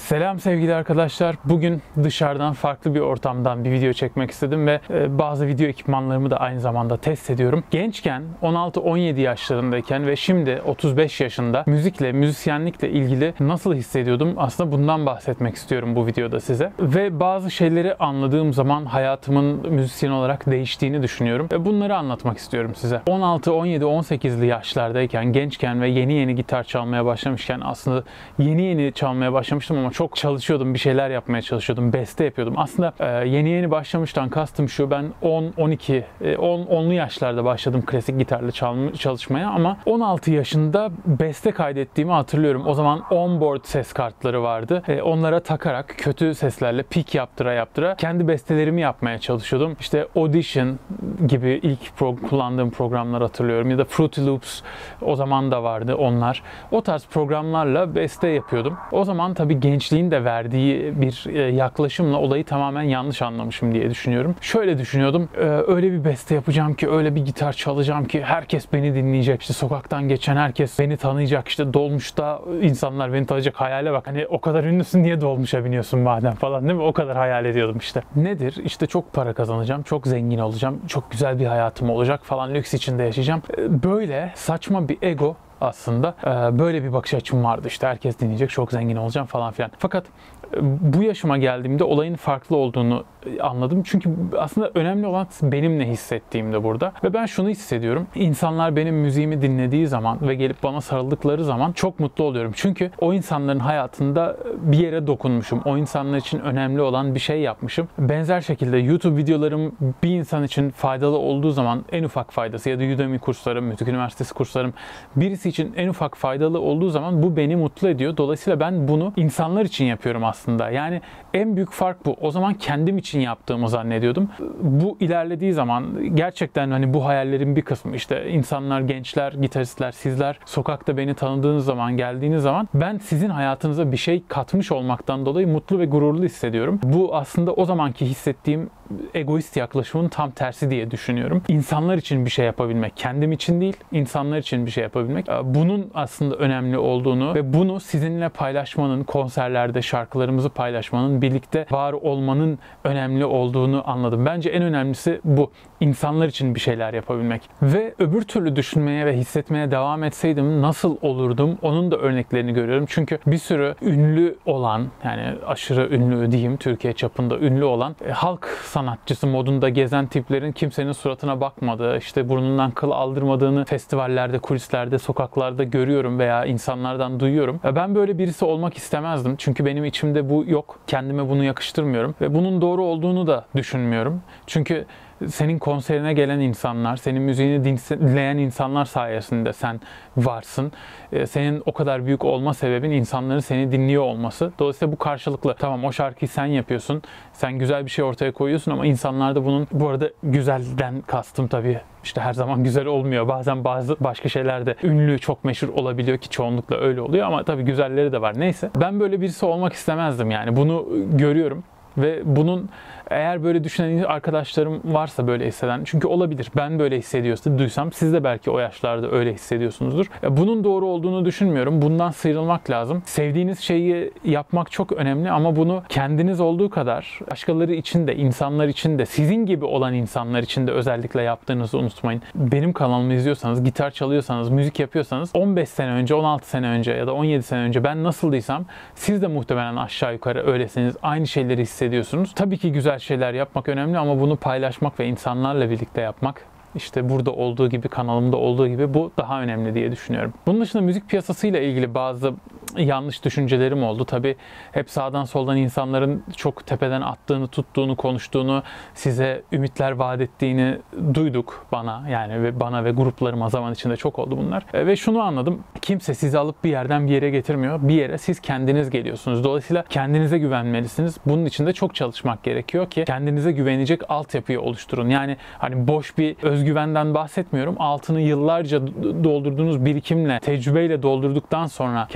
Selam sevgili arkadaşlar. Bugün dışarıdan farklı bir ortamdan bir video çekmek istedim ve bazı video ekipmanlarımı da aynı zamanda test ediyorum. Gençken 16-17 yaşlarındayken ve şimdi 35 yaşında müzikle, müzisyenlikle ilgili nasıl hissediyordum? Aslında bundan bahsetmek istiyorum bu videoda size. Ve bazı şeyleri anladığım zaman hayatımın müzisyen olarak değiştiğini düşünüyorum. Ve bunları anlatmak istiyorum size. 16, 17, 18'li yaşlardayken, gençken ve yeni gitar çalmaya başlamışken aslında yeni çalmaya başlamıştım ama çok çalışıyordum, bir şeyler yapmaya çalışıyordum, beste yapıyordum. Aslında yeni başlamıştan kastım şu, ben 10'lu yaşlarda başladım klasik gitarla çalışmaya ama 16 yaşında beste kaydettiğimi hatırlıyorum. O zaman onboard ses kartları vardı. Onlara takarak kötü seslerle pik yaptıra kendi bestelerimi yapmaya çalışıyordum. İşte Audition gibi ilk kullandığım programlar hatırlıyorum ya da Fruity Loops o zaman da vardı onlar. O tarz programlarla beste yapıyordum. O zaman tabii gençliğin de verdiği bir yaklaşımla olayı tamamen yanlış anlamışım diye düşünüyorum. Şöyle düşünüyordum, öyle bir beste yapacağım ki, öyle bir gitar çalacağım ki herkes beni dinleyecek. İşte sokaktan geçen herkes beni tanıyacak. İşte dolmuşta insanlar beni tanıyacak. Hayale bak, hani o kadar ünlüsün, niye dolmuşa biniyorsun madem falan, değil mi? O kadar hayal ediyordum işte. Nedir? İşte çok para kazanacağım, çok zengin olacağım, çok güzel bir hayatım olacak falan, lüks içinde yaşayacağım. Böyle saçma bir ego aslında. Böyle bir bakış açım vardı. İşte herkes dinleyecek, çok zengin olacağım falan filan. Fakat bu yaşıma geldiğimde olayın farklı olduğunu anladım. Çünkü aslında önemli olan benim ne hissettiğimde burada. Ve ben şunu hissediyorum. İnsanlar benim müziğimi dinlediği zaman ve gelip bana sarıldıkları zaman çok mutlu oluyorum. Çünkü o insanların hayatında bir yere dokunmuşum. O insanlar için önemli olan bir şey yapmışım. Benzer şekilde YouTube videolarım bir insan için faydalı olduğu zaman, en ufak faydası ya da Udemy kurslarım, müzik üniversitesi kurslarım birisi için en ufak faydalı olduğu zaman bu beni mutlu ediyor. Dolayısıyla ben bunu insanlar için yapıyorum aslında. Yani en büyük fark bu. O zaman kendim için yaptığımı zannediyordum. Bu ilerlediği zaman gerçekten hani bu hayallerin bir kısmı, işte insanlar, gençler, gitaristler, sizler sokakta beni tanıdığınız zaman, geldiğiniz zaman ben sizin hayatınıza bir şey katmış olmaktan dolayı mutlu ve gururlu hissediyorum. Bu aslında o zamanki hissettiğim egoist yaklaşımın tam tersi diye düşünüyorum. İnsanlar için bir şey yapabilmek, kendim için değil, insanlar için bir şey yapabilmek. Bunun aslında önemli olduğunu ve bunu sizinle paylaşmanın, konserlerde şarkılarımızı paylaşmanın, birlikte var olmanın önemli olduğunu anladım. Bence en önemlisi bu. İnsanlar için bir şeyler yapabilmek. Ve öbür türlü düşünmeye ve hissetmeye devam etseydim nasıl olurdum? Onun da örneklerini görüyorum. Çünkü bir sürü ünlü olan, yani aşırı ünlü diyeyim, Türkiye çapında ünlü olan halk sanatçısı modunda gezen tiplerin kimsenin suratına bakmadığı, işte burnundan kıl aldırmadığını festivallerde, kulislerde, sokaklarda görüyorum veya insanlardan duyuyorum. Ben böyle birisi olmak istemezdim. Çünkü benim içimde bu yok. Kendime bunu yakıştırmıyorum ve bunun doğru olduğunu da düşünmüyorum. Çünkü senin konserine gelen insanlar, senin müziğini dinleyen insanlar sayesinde sen varsın. Senin o kadar büyük olma sebebin insanların seni dinliyor olması. Dolayısıyla bu karşılıklı. Tamam, o şarkıyı sen yapıyorsun. Sen güzel bir şey ortaya koyuyorsun ama insanlar da bunun, bu arada güzelden kastım tabii işte her zaman güzel olmuyor. Bazen başka şeyler de ünlü, çok meşhur olabiliyor ki çoğunlukla öyle oluyor ama tabii güzelleri de var. Neyse. Ben böyle birisi olmak istemezdim yani. Bunu görüyorum. Ve bunun, eğer böyle düşünen arkadaşlarım varsa, böyle hisseden, çünkü olabilir, ben böyle hissediyorsam siz de belki o yaşlarda öyle hissediyorsunuzdur. Bunun doğru olduğunu düşünmüyorum. Bundan sıyrılmak lazım. Sevdiğiniz şeyi yapmak çok önemli ama bunu kendiniz olduğu kadar başkaları için de, insanlar için de, sizin gibi olan insanlar için de özellikle yaptığınızı unutmayın. Benim kanalımı izliyorsanız, gitar çalıyorsanız, müzik yapıyorsanız 15 sene önce, 16 sene önce ya da 17 sene önce ben nasıldıysam siz de muhtemelen aşağı yukarı öylesiniz. Aynı şeyleri hissediyorsunuz. Tabii ki güzel şeyler yapmak önemli ama bunu paylaşmak ve insanlarla birlikte yapmak, İşte burada olduğu gibi, kanalımda olduğu gibi, bu daha önemli diye düşünüyorum. Bunun dışında müzik piyasasıyla ilgili bazı yanlış düşüncelerim oldu. Tabii hep sağdan soldan insanların çok tepeden attığını, tuttuğunu, konuştuğunu, size ümitler vaat ettiğini duyduk bana ve gruplarıma zaman içinde çok oldu bunlar. Ve şunu anladım. Kimse sizi alıp bir yerden bir yere getirmiyor. Bir yere siz kendiniz geliyorsunuz. Dolayısıyla kendinize güvenmelisiniz. Bunun için de çok çalışmak gerekiyor ki kendinize güvenecek altyapıyı oluşturun. Yani hani boş bir özgüvenden bahsetmiyorum. Altını yıllarca doldurduğunuz birikimle, tecrübeyle doldurduktan sonra kendinize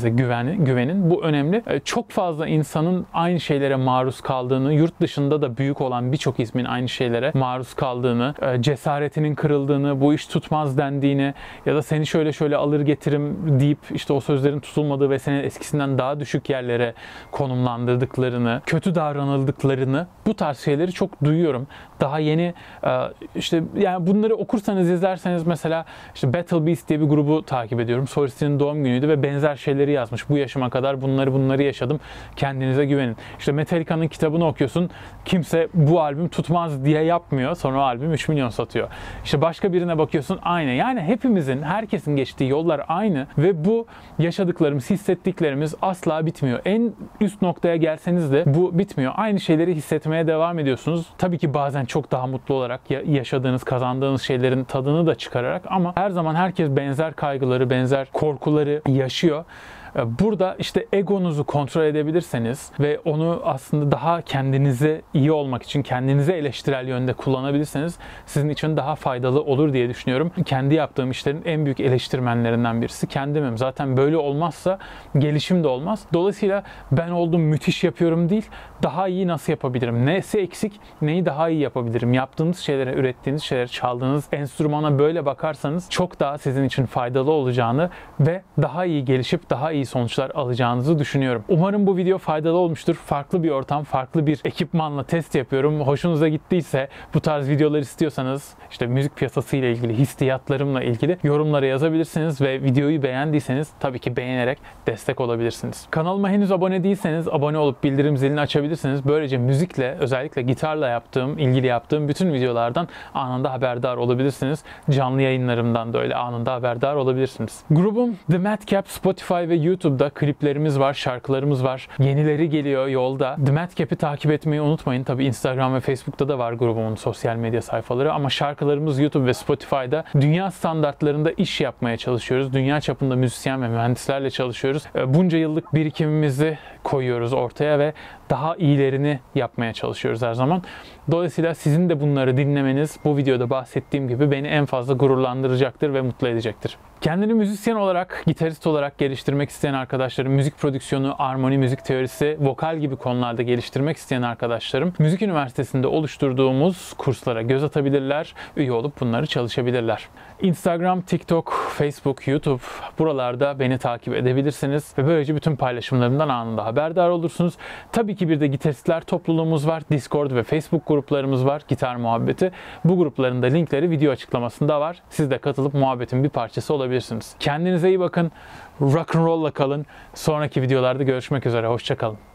kendinize güvenin. Bu önemli. Çok fazla insanın aynı şeylere maruz kaldığını, yurt dışında da büyük olan birçok ismin aynı şeylere maruz kaldığını, cesaretinin kırıldığını, bu iş tutmaz dendiğini ya da seni şöyle alır getiririm deyip işte o sözlerin tutulmadığı ve seni eskisinden daha düşük yerlere konumlandırdıklarını, kötü davranıldıklarını, bu tarz şeyleri çok duyuyorum. Daha yeni işte yani bunları okursanız, izlerseniz mesela işte Battle Beast diye bir grubu takip ediyorum. Source'nin doğum günüydü ve benzer şeyleri yazmış. Bu yaşıma kadar bunları yaşadım. Kendinize güvenin. İşte Metallica'nın kitabını okuyorsun. Kimse bu albüm tutmaz diye yapmıyor. Sonra o albüm 3 milyon satıyor. İşte başka birine bakıyorsun, aynı. Yani hepimizin, herkesin geçtiği yollar aynı ve bu yaşadıklarımız, hissettiklerimiz asla bitmiyor. En üst noktaya gelseniz de bu bitmiyor. Aynı şeyleri hissetmeye devam ediyorsunuz. Tabii ki bazen çok daha mutlu olarak yaşadığınız, kazandığınız şeylerin tadını da çıkararak, ama her zaman herkes benzer kaygıları, benzer korkuları yaşıyor. Burada işte egonuzu kontrol edebilirseniz ve onu aslında daha kendinize iyi olmak için, kendinize eleştirel yönde kullanabilirseniz sizin için daha faydalı olur diye düşünüyorum. Kendi yaptığım işlerin en büyük eleştirmenlerinden birisi kendimim. Zaten böyle olmazsa gelişim de olmaz. Dolayısıyla ben oldum, müthiş yapıyorum değil, daha iyi nasıl yapabilirim? Nesi eksik, neyi daha iyi yapabilirim? Yaptığınız şeylere, ürettiğiniz şeylere, çaldığınız enstrümana böyle bakarsanız çok daha sizin için faydalı olacağını ve daha iyi gelişip daha iyi sonuçlar alacağınızı düşünüyorum. Umarım bu video faydalı olmuştur. Farklı bir ortam, farklı bir ekipmanla test yapıyorum. Hoşunuza gittiyse, bu tarz videolar istiyorsanız, işte müzik piyasası ile ilgili, hissiyatlarımla ilgili yorumlara yazabilirsiniz ve videoyu beğendiyseniz tabii ki beğenerek destek olabilirsiniz. Kanalıma henüz abone değilseniz abone olup bildirim zilini açabilirsiniz. Böylece müzikle, özellikle gitarla ilgili yaptığım bütün videolardan anında haberdar olabilirsiniz. Canlı yayınlarımdan da öyle anında haberdar olabilirsiniz. Grubum The Madcap, Spotify ve YouTube'da kliplerimiz var, şarkılarımız var. Yenileri geliyor yolda. The Madcap'i takip etmeyi unutmayın. Tabii Instagram ve Facebook'ta da var grubumun sosyal medya sayfaları, ama şarkılarımız YouTube ve Spotify'da. Dünya standartlarında iş yapmaya çalışıyoruz. Dünya çapında müzisyen ve mühendislerle çalışıyoruz. Bunca yıllık birikimimizi koyuyoruz ortaya ve daha iyilerini yapmaya çalışıyoruz her zaman. Dolayısıyla sizin de bunları dinlemeniz, bu videoda bahsettiğim gibi, beni en fazla gururlandıracaktır ve mutlu edecektir. Kendini müzisyen olarak, gitarist olarak geliştirmek isteyen arkadaşlarım, müzik prodüksiyonu, armoni, müzik teorisi, vokal gibi konularda geliştirmek isteyen arkadaşlarım, Müzik Üniversitesi'nde oluşturduğumuz kurslara göz atabilirler, üye olup bunları çalışabilirler. Instagram, TikTok, Facebook, YouTube, buralarda beni takip edebilirsiniz ve böylece bütün paylaşımlarımdan anında haberdar olursunuz. Tabii ki bir de gitaristler topluluğumuz var. Discord ve Facebook gruplarımız var. Gitar Muhabbeti. Bu grupların da linkleri video açıklamasında var. Siz de katılıp muhabbetin bir parçası olabilirsiniz. Kendinize iyi bakın. Rock'n'roll'la kalın. Sonraki videolarda görüşmek üzere. Hoşça kalın.